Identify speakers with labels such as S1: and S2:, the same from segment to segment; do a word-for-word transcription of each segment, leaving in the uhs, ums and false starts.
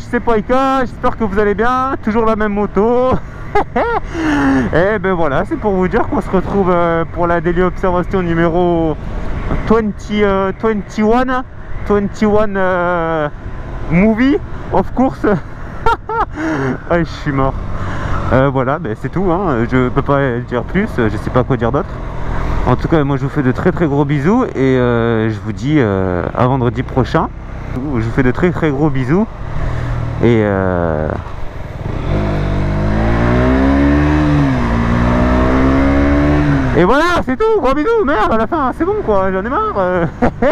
S1: c'est Paika, j'espère que vous allez bien, toujours la même moto. Et ben voilà, c'est pour vous dire qu'on se retrouve euh, pour la Daily Observation numéro vingt, euh, vingt et un, vingt et un euh, movie, of course. Ah, je suis mort. Euh, voilà, ben c'est tout, hein. Je peux pas dire plus, je sais pas quoi dire d'autre. En tout cas, moi je vous fais de très très gros bisous et euh, je vous dis euh, à vendredi prochain. Je vous fais de très très gros bisous et euh... et voilà, c'est tout, gros bisous. Merde, à la fin, c'est bon quoi, j'en ai marre.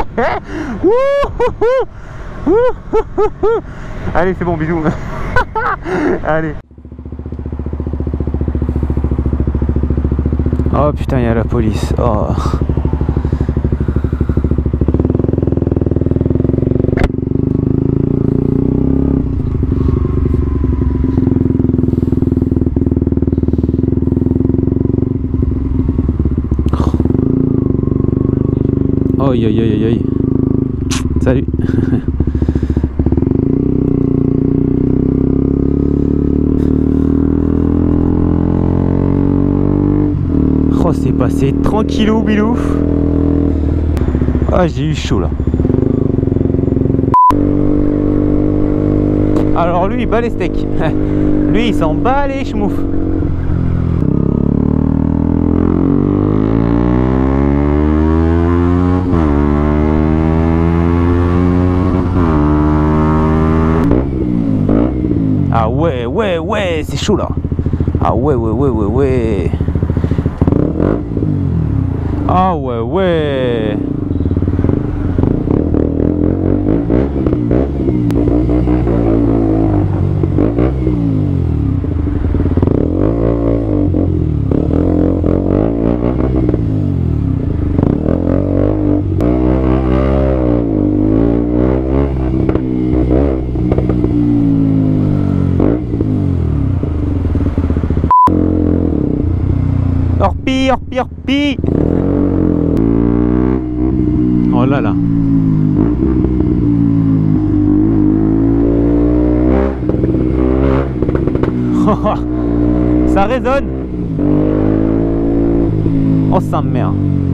S1: Allez, c'est bon, bisous. Allez. Oh putain, il y a la police. Oh. Aïe aïe aïe aïe. Salut. Oh, c'est passé tranquillou bilouf. Ah, j'ai eu chaud là. Alors lui il bat les steaks. Lui il s'en bat les schmoufs. Ah ouais, ouais, ouais, c'est chaud là. Ah ouais, ouais, ouais, ouais, ouais. Ah ouais, ouais. Orpi, orpi, orpi. Oh là là. Ça résonne. Oh sa mère.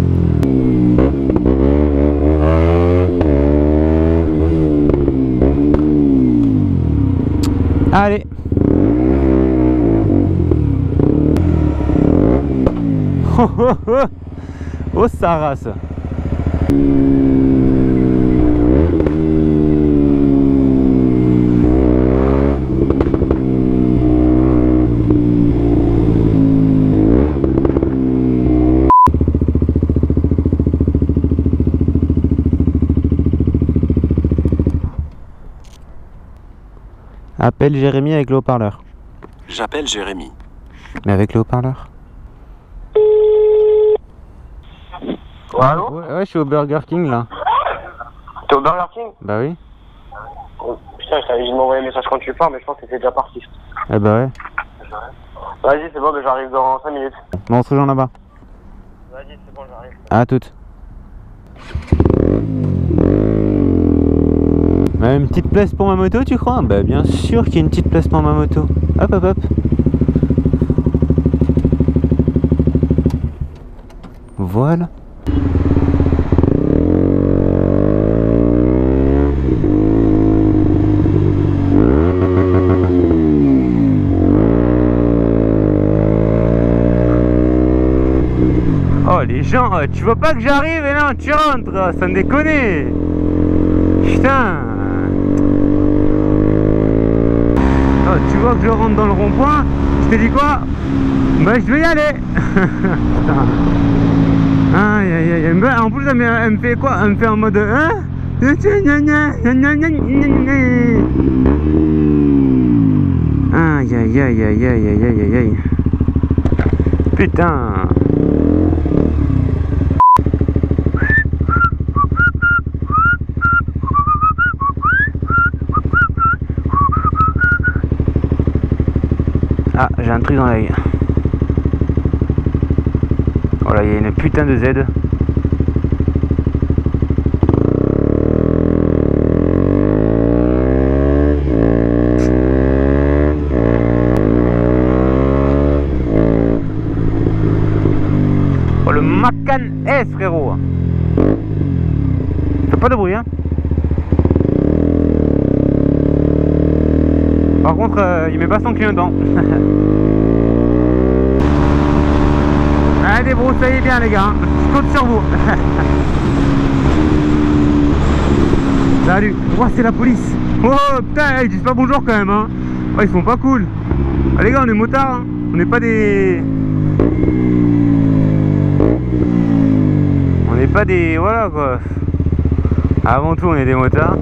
S1: Allez. Oh, oh, oh. Oh sa race. Appelle Jérémy avec le haut-parleur.
S2: J'appelle Jérémy.
S1: Mais avec le haut-parleur.
S3: Ouais, allô?
S1: Ouais, ouais, je suis au Burger King là.
S3: T'es au Burger King?
S1: Bah oui.
S3: Oh, putain, je t'avais dit de m'envoyer un message quand tu pars, mais je pense que c'était déjà parti.
S1: Eh bah ouais.
S3: Vas-y, c'est bon, mais j'arrive dans cinq minutes.
S1: Bon, on se rejoint là-bas.
S3: Vas-y, c'est bon, j'arrive.
S1: À toutes. Bah, une petite place pour ma moto, tu crois? Bah bien sûr qu'il y a une petite place pour ma moto. Hop hop hop. Voilà. Oh les gens, tu vois pas que j'arrive et non tu rentres, ça me déconne. Putain. Oh, tu vois que je rentre dans le rond-point, je te dis quoi? Bah je vais y aller. Putain. Aïe aïe aïe, en plus elle me, elle me fait quoi? Elle me fait en mode hein? Aïe aïe aïe aïe aïe aïe aïe aïe. Putain. Ah, j'ai un truc dans l'œil. Voilà, il y a une putain de Z. le Macan S, frérot. Fais pas de bruit, hein. Par contre, euh, il met pas son clignotant. Allez, débroussaillez bien, les gars. Je compte sur vous. Salut. Oh, c'est la police. Oh, putain, ils disent pas bonjour quand même, hein. Oh, ils sont pas cool. Ah, les gars, on est motards, hein. On n'est pas des... On n'est pas des... Voilà, quoi. Avant tout, on est des motards.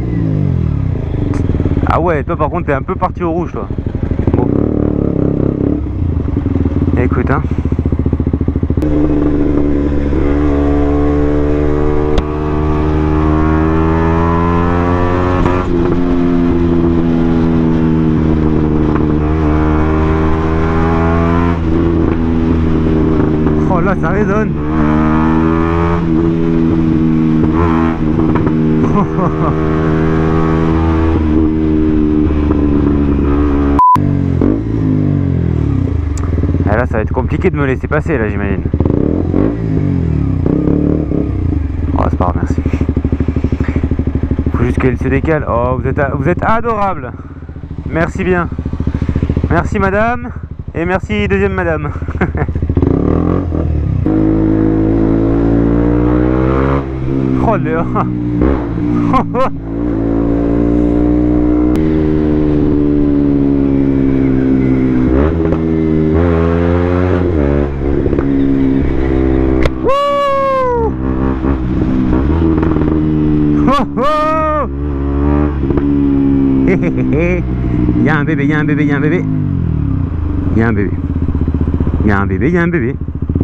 S1: Ah ouais, toi par contre t'es un peu parti au rouge, toi. Bon. Écoute, hein. Oh là, ça résonne. Ah là, ça va être compliqué de me laisser passer, là, j'imagine. Oh, c'est pas grave, merci. Faut juste qu'elle se décale. Oh, vous êtes, vous êtes adorable. Merci bien. Merci, madame. Et merci, deuxième madame. Oh, le... Il y a un bébé, il y a un bébé, il y a un bébé. Il y a un bébé. Il y a un bébé, il y a un bébé.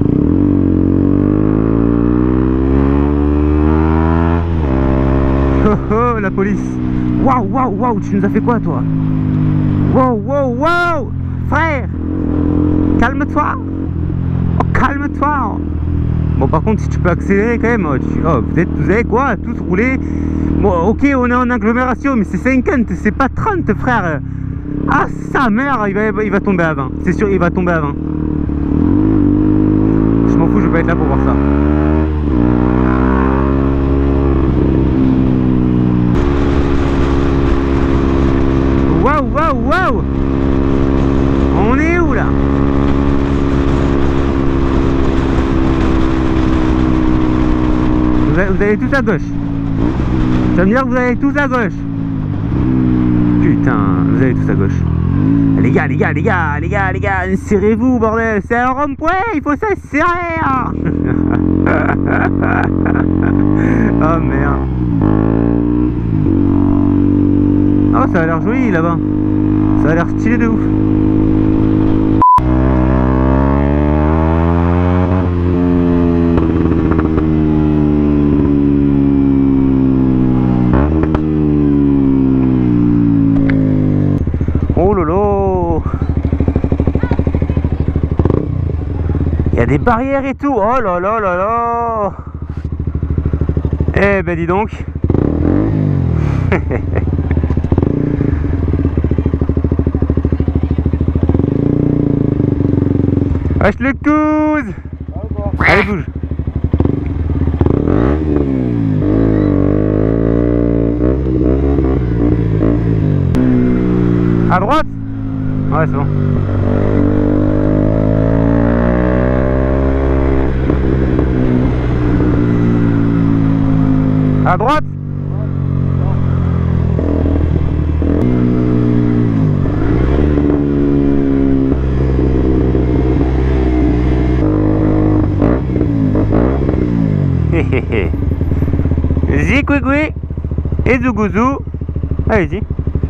S1: Oh oh, la police. Waouh, waouh, waouh, tu nous as fait quoi, toi? Waouh, waouh, waouh. Frère, calme-toi. Oh, calme-toi. Bon, par contre, si tu peux accélérer quand même, tu... oh, peut-être, vous avez quoi, tous rouler. Bon, ok, on est en agglomération, mais c'est cinquante, c'est pas trente, frère. Ah, sa mère, il va, il va tomber à vingt. C'est sûr, il va tomber à vingt. Je m'en fous, je vais pas être là pour voir ça. Waouh, waouh, waouh. On est où, là? Vous allez, vous allez tous à gauche. Ça veut dire que vous allez tous à gauche. Putain, vous allez tous à gauche. Les gars, les gars, les gars, les gars, les gars, serrez-vous, bordel. C'est un rond-point, il faut se serrer. Oh merde. Oh, ça a l'air joli là-bas. Ça a l'air stylé de ouf. Oh lolo. Il y a des barrières et tout. Oh là là là là. Eh ben dis donc. Wesh le couze. Allez, bouge. À droite. Ouais, c'est bon. À droite. Zikouigoui et Zougouzou. Allez-y.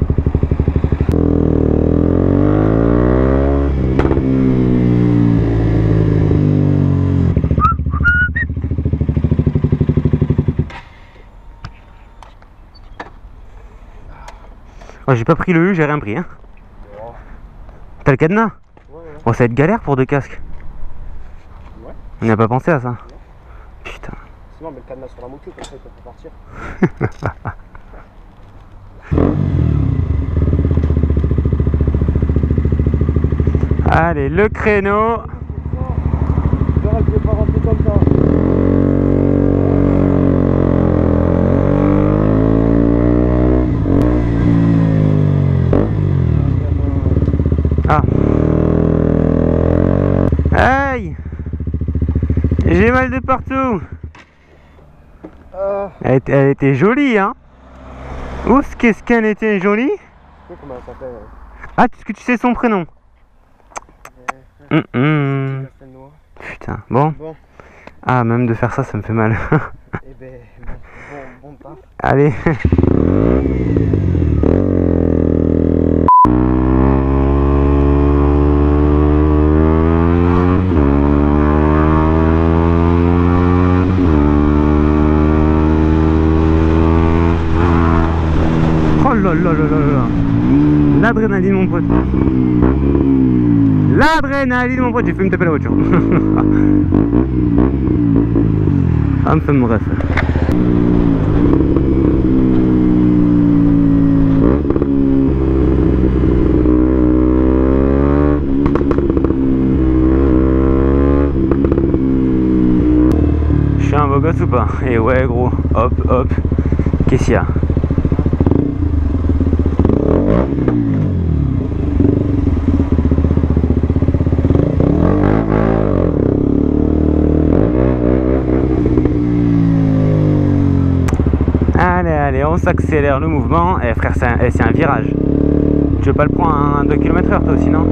S1: Oh, j'ai pas pris le U, j'ai rien pris, hein. T'as le cadenas? Ouais, ouais. Bon, ça va être galère pour deux casques. Ouais. On n'a pas pensé à ça. Ouais. Putain.
S3: Sinon, on met le cadenas sur la moto, comme ça ils peuvent pas partir.
S1: Allez, le créneau.
S3: Je vais pas rentrer dans le
S1: J'ai mal de partout.
S3: Euh...
S1: Elle était, elle était jolie, hein. Où qu'est-ce qu'elle était jolie?
S3: Comment elle s'appelle?
S1: Ah, est-ce que tu sais son prénom? Hum, hum. Putain, bon.
S3: Bon.
S1: Ah, même de faire ça, ça me fait mal.
S3: Eh ben, bon, bon, bon taf.
S1: Allez. Oh là là là là là. L'adrénaline, mon pote. L'adrénaline, mon pote. J'ai fait me taper la voiture. Enfin bref. Je suis un beau gosse ou pas? Et ouais gros, hop hop. Qu'est-ce qu'il y a? Allez, allez, on s'accélère le mouvement. Eh frère, c'est un, eh, c'est un virage. Tu veux pas le prendre à deux kilomètres heure toi aussi, non?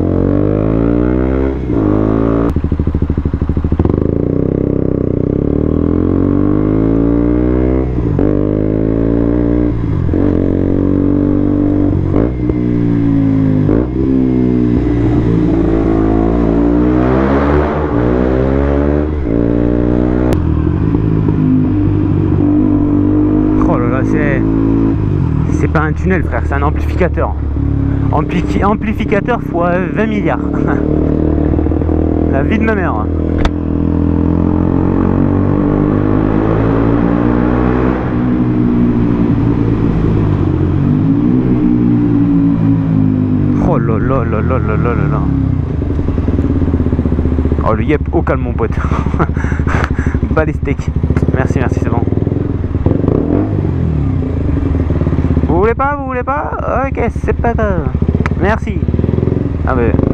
S1: C'est pas un tunnel frère, c'est un amplificateur. Ampli amplificateur fois vingt milliards. La vie de ma mère. Oh là là là là là là là. Oh le yep, au calme mon pote. Balistique. Merci, merci, c'est bon. Vous voulez pas, vous voulez pas? Ok, c'est pas grave. Merci. Ah ben...